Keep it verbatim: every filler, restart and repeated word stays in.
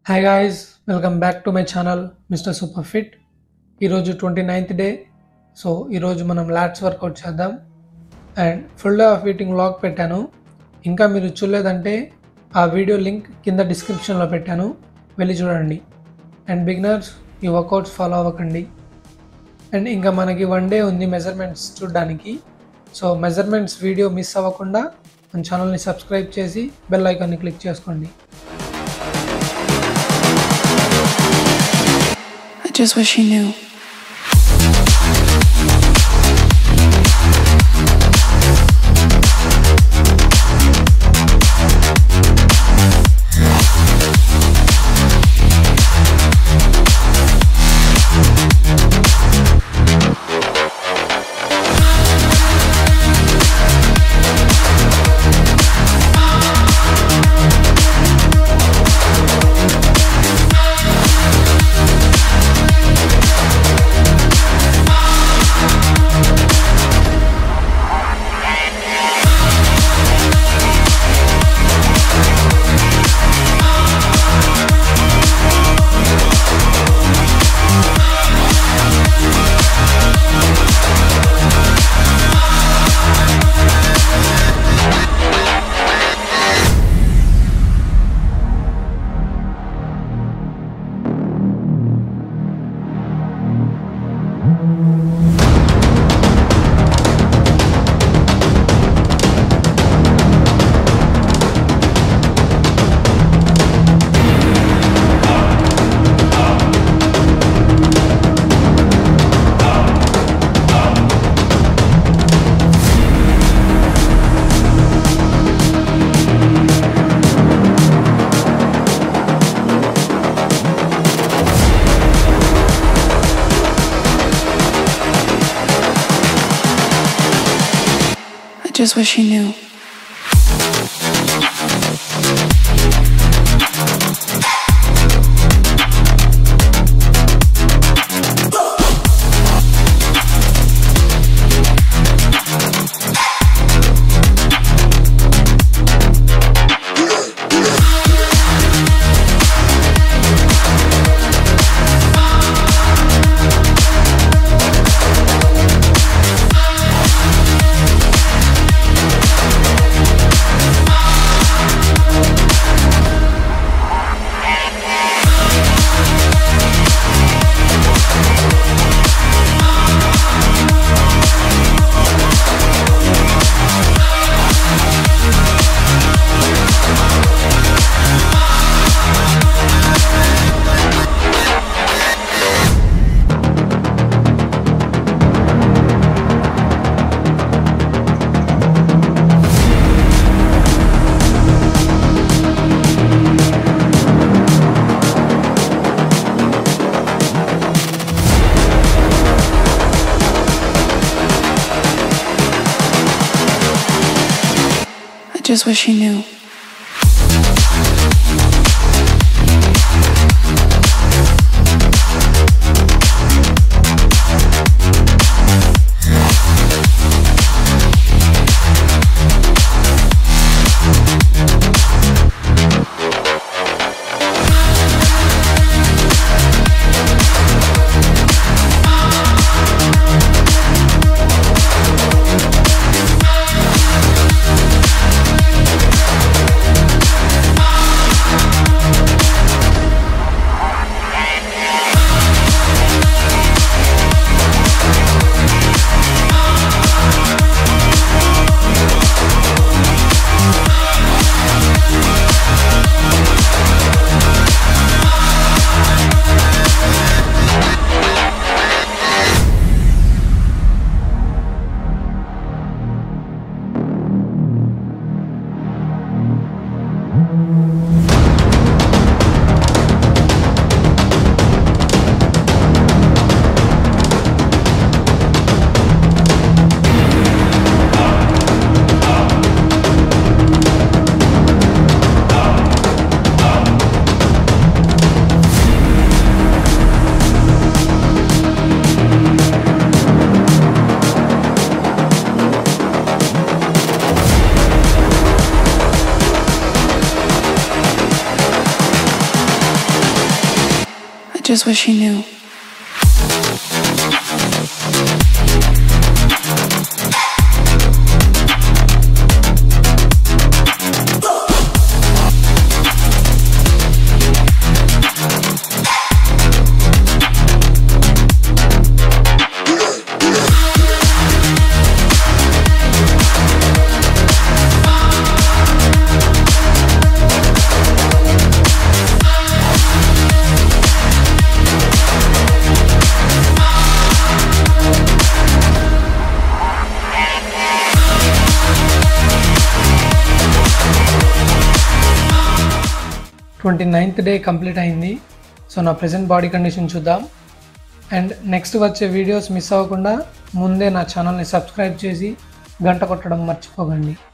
Hi guys, welcome back to my channel Mister Superfit. ఈరోజు twenty ninth day. So ఈరోజు మనం lots workout చేద్దాం and full day of eating vlog పెట్టాను. ఇంకా మీరు చూడలేదంటే ఆ వీడియో లింక్ కింద డిస్క్రిప్షన్లో పెట్టాను, వెళ్ళి చూడండి. అండ్ బిగినర్స్ ఈ వర్కౌట్స్ ఫాలో అవ్వకండి. అండ్ ఇంకా మనకి వన్ డే ఉంది మెజర్మెంట్స్ చూడడానికి. సో మెజర్మెంట్స్ వీడియో మిస్ అవ్వకుండా మన ఛానల్ని సబ్స్క్రైబ్ చేసి బెల్ ఐకాన్ని క్లిక్ చేసుకోండి. I just wish he knew. I just wish he knew. I just wish he knew. just wish he knew. Twenty ninth day complete అయింది. So నా present body condition చూద్దాం. And next వచ్చే videos miss అవ్వకుండా ముందే నా ఛానల్ని subscribe చేసి గంట కొట్టడం మర్చిపోకండి.